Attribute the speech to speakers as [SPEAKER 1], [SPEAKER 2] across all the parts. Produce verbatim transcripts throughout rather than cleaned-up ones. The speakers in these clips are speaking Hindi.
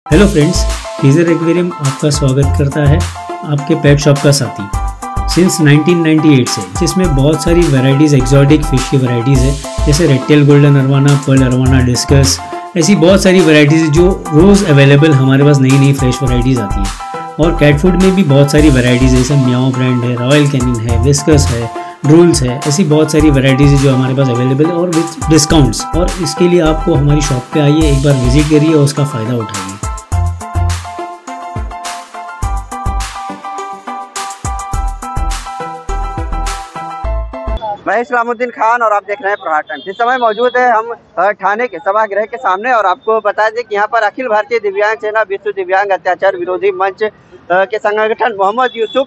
[SPEAKER 1] हेलो फ्रेंड्स, टीजर एक्वेरियम आपका स्वागत करता है आपके पेट शॉप का साथी सिंस नाइनटीन नाइंटी एट से, जिसमें बहुत सारी वैरायटीज़ एक्जॉटिक फिश की वैरायटीज़ है, जैसे red tail golden arowana, pearl arowana, discus, ऐसी बहुत सारी वैरायटीज़ जो रोज़ अवेलेबल हमारे पास नई नई फ्रेश वैरायटीज़ आती हैं। और कैट फूड में भी बहुत सारी वैरायटीज़ है, जैसे म्याओ ब्रांड है, रॉयल कैनिन है, विस्कस है, ड्रूल्स है, ऐसी बहुत सारी वैरायटीज़ जो हमारे पास अवेलेबल है और विद डिस्काउंट्स। और इसके लिए आपको हमारी शॉप पे आइए, एक बार विजिट करिए और उसका फ़ायदा उठाइए।
[SPEAKER 2] मैं इस्लामुद्दीन खान और आप देख रहे हैं प्रहार टाइम्स। इस समय मौजूद है हम ठाणे के सभागृह के सामने और आपको बता दें कि यहाँ पर अखिल भारतीय दिव्यांग सेना विश्व दिव्यांग अत्याचार विरोधी मंच के संगठन मोहम्मद यूसुफ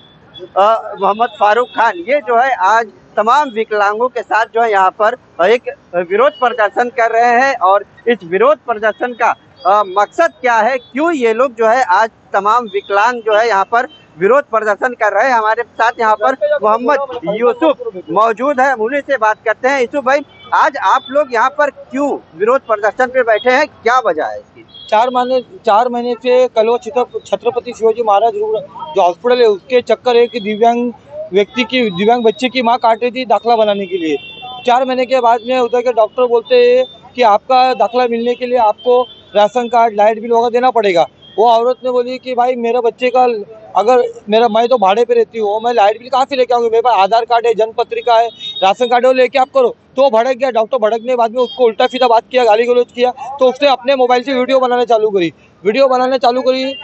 [SPEAKER 2] मोहम्मद फारूक खान, ये जो है आज तमाम विकलांगों के साथ जो है यहाँ पर एक विरोध प्रदर्शन कर रहे हैं। और इस विरोध प्रदर्शन का आ, मकसद क्या है, क्यों ये लोग जो है आज तमाम विकलांग जो है यहाँ पर विरोध प्रदर्शन कर रहे हैं। हमारे साथ यहाँ पर मोहम्मद यूसुफ मौजूद है, उन्हीं से बात करते हैं। यूसुफ भाई, आज आप लोग यहाँ पर क्यों विरोध प्रदर्शन पे बैठे हैं, क्या वजह है इसकी?
[SPEAKER 3] चार महीने चार महीने से कलवा छत्रपति शिवाजी महाराज जो हॉस्पिटल है उसके चक्कर है कि दिव्यांग व्यक्ति की दिव्यांग बच्चे की माँ काट रही थी दाखला बनाने के लिए। चार महीने के बाद में उधर के डॉक्टर बोलते हैं कि आपका दाखला मिलने के लिए आपको राशन कार्ड, लाइट बिल वगैरह देना पड़ेगा। वो औरत ने बोली कि भाई मेरा बच्चे का अगर मेरा मैं तो भाड़े पे रहती हूँ, मैं लाइट बिल कहाँ से लेके आऊँगी, मेरे पास आधार कार्ड है, जन्म पत्रिका है, राशन कार्ड है, वो लेके आप करो। तो भड़क गया डॉक्टर। भड़कने के बाद में उसको उल्टा सीधा बात किया, गाली गलौज किया। तो उसने अपने मोबाइल से वीडियो बनाना चालू करी वीडियो बनाना चालू करी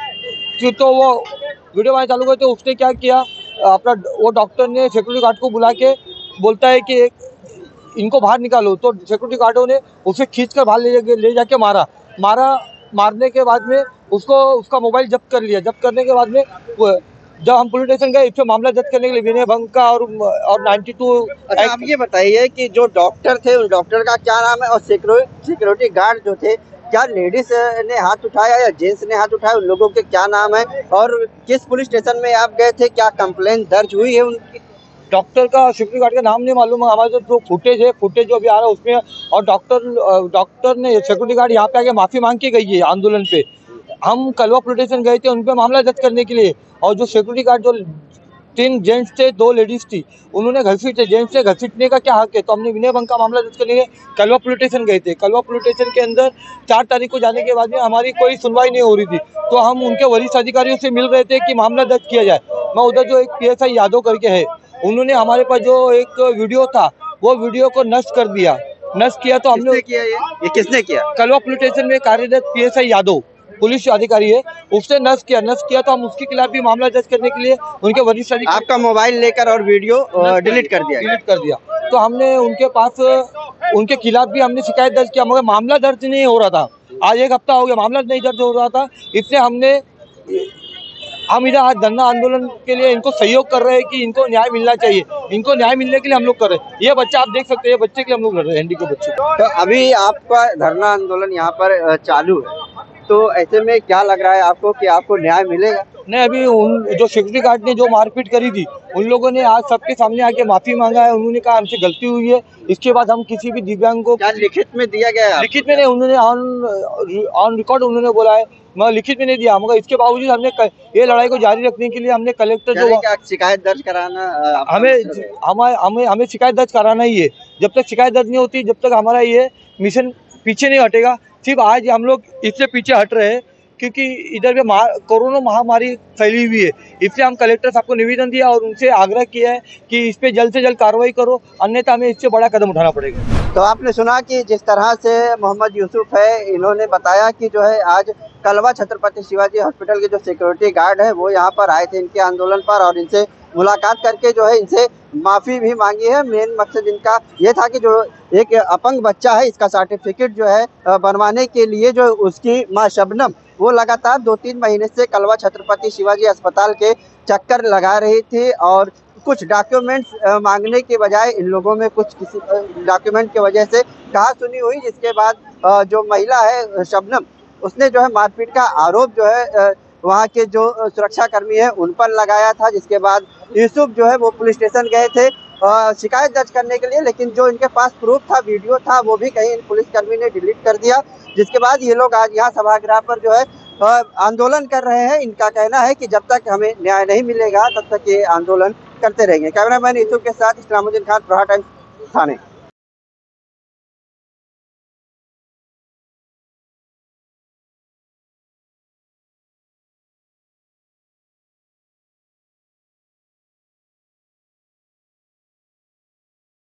[SPEAKER 3] तो वो वीडियो बनाना चालू करी तो उसने क्या किया, अपना वो डॉक्टर ने सिक्योरिटी गार्ड को बुला के बोलता है कि इनको बाहर निकालो। तो सिक्योरिटी गार्डों ने उसे खींच कर बाहर ले ले जाके मारा मारा मारने के बाद में उसको उसका मोबाइल जब्त कर लिया। जब्त करने के बाद में जब हम पुलिस स्टेशन गए इससे मामला दर्ज करने के लिए विनय भंग का और और बानवे।
[SPEAKER 2] अच्छा, आप ये बताइए कि जो डॉक्टर थे उस डॉक्टर का क्या नाम है, और सिक्योरिटी गार्ड जो थे, क्या लेडीज ने हाथ उठाया या जेंट्स ने हाथ उठाया, उन लोगों के क्या नाम है और किस पुलिस स्टेशन में आप गए थे, क्या कंप्लेन दर्ज हुई है उनकी?
[SPEAKER 3] डॉक्टर का सिक्योरिटी गार्ड का नाम नहीं मालूम है, हमारे जो फुटेज है फुटेज जो अभी आ रहा है उसमें। और डॉक्टर डॉक्टर ने सिक्योरिटी गार्ड यहाँ पे आके माफी मांग के गई है आंदोलन पे। हम कलवा पुलिस स्टेशन गए थे उन पे मामला दर्ज करने के लिए। और जो सिक्योरिटी गार्ड जो तीन जेंट्स थे, दो लेडीज थी, उन्होंने घसीटे। जेंट्स से घसीटने का क्या हक है? तो हमने विनय भंग का मामला दर्ज करने के कलवा पुलिस स्टेशन गए थे। कलवा पुलिस स्टेशन के अंदर चार तारीख को जाने के बाद में हमारी कोई सुनवाई नहीं हो रही थी। तो हम उनके वरिष्ठ अधिकारियों से मिल रहे थे कि मामला दर्ज किया जाए। मैं उधर जो एक पी एस आई यादव करके है, उन्होंने हमारे पास जो एक वीडियो था वो वीडियो को नष्ट कर दिया नष्ट किया। तो हमने
[SPEAKER 2] किया ये? ये किसने किया?
[SPEAKER 3] कलवा पुलिस स्टेशन में कार्यरत P S I Yadav police अधिकारी है, उससे नष्ट किया नष्ट किया तो हम उसके खिलाफ भी मामला दर्ज करने के लिए उनके वरिष्ठ अधिकारी
[SPEAKER 2] आपका मोबाइल लेकर और वीडियो डिलीट कर दिया
[SPEAKER 3] डिलीट कर दिया। तो हमने उनके पास उनके खिलाफ भी हमने शिकायत दर्ज किया, मगर मामला दर्ज नहीं हो रहा था। आज एक हफ्ता हो गया मामला नहीं दर्ज हो रहा था। इसलिए हमने हम इधर आज धरना आंदोलन के लिए इनको सहयोग कर रहे हैं कि इनको न्याय मिलना चाहिए। इनको न्याय मिलने के लिए हम लोग कर रहे हैं। ये बच्चा आप देख सकते हैं, ये बच्चे के लिए हम लोग लड़ रहे हैं, एनडी के बच्चे।
[SPEAKER 2] तो अभी आपका धरना आंदोलन यहाँ पर चालू है, तो ऐसे में क्या लग रहा है आपको कि आपको न्याय मिलेगा?
[SPEAKER 3] नहीं, अभी उन जो सिक्योरिटी गार्ड ने जो मारपीट करी थी उन लोगों ने आज सबके सामने आके माफी मांगा है। उन्होंने कहा हमसे गलती हुई है, इसके बाद हम किसी भी दिव्यांग को।
[SPEAKER 2] क्या लिखित में दिया गया है?
[SPEAKER 3] लिखित में नहीं, उन्होंने ऑन ऑन रिकॉर्ड उन्होंने बोला है, मगर लिखित में नहीं दिया। मगर इसके बावजूद हमने ये लड़ाई को जारी रखने के लिए हमने कलेक्टर जो
[SPEAKER 2] शिकायत दर्ज कराना
[SPEAKER 3] हमें हमें हमें हमें शिकायत दर्ज कराना ही है। जब तक शिकायत दर्ज नहीं होती, जब तक हमारा ये मिशन पीछे नहीं हटेगा। सिर्फ आज हम लोग इससे पीछे हट रहे हैं क्योंकि इधर भी कोरोना महामारी फैली हुई है। इसलिए हम कलेक्टर साहब को निवेदन दिया और उनसे आग्रह किया है कि इस पे जल्द से जल्द कार्रवाई करो, अन्यथा हमें इससे बड़ा कदम उठाना पड़ेगा।
[SPEAKER 2] तो आपने सुना कि जिस तरह से मोहम्मद यूसुफ है, इन्होंने बताया कि जो है आज कलवा छत्रपति शिवाजी हॉस्पिटल के जो सिक्योरिटी गार्ड है वो यहाँ पर आए थे इनके आंदोलन पर, और इनसे मुलाकात करके जो है इनसे माफ़ी भी मांगी है। मेन मकसद इनका ये था कि जो एक अपंग बच्चा है इसका सर्टिफिकेट जो है बनवाने के लिए जो उसकी माँ शबनम वो लगातार दो तीन महीने से कलवा छत्रपति शिवाजी अस्पताल के चक्कर लगा रही थी, और कुछ डॉक्यूमेंट्स मांगने के बजाय इन लोगों में कुछ किसी डॉक्यूमेंट की वजह से कहा सुनी हुई, जिसके बाद जो महिला है शबनम उसने जो है मारपीट का आरोप जो है वहाँ के जो सुरक्षाकर्मी है उन पर लगाया था। जिसके बाद यूसुफ जो है वो पुलिस स्टेशन गए थे शिकायत दर्ज करने के लिए, लेकिन जो इनके पास प्रूफ था, वीडियो था, वो भी कहीं इन पुलिसकर्मी ने डिलीट कर दिया। जिसके बाद ये लोग आज यहाँ सभागृह पर जो है आंदोलन कर रहे हैं। इनका कहना है कि जब तक हमें न्याय नहीं मिलेगा तब तक ये आंदोलन करते रहेंगे। कैमरामैन यूसुफ के साथ इस्लामुद्दीन खान, प्रहार टाइम्स, थाने।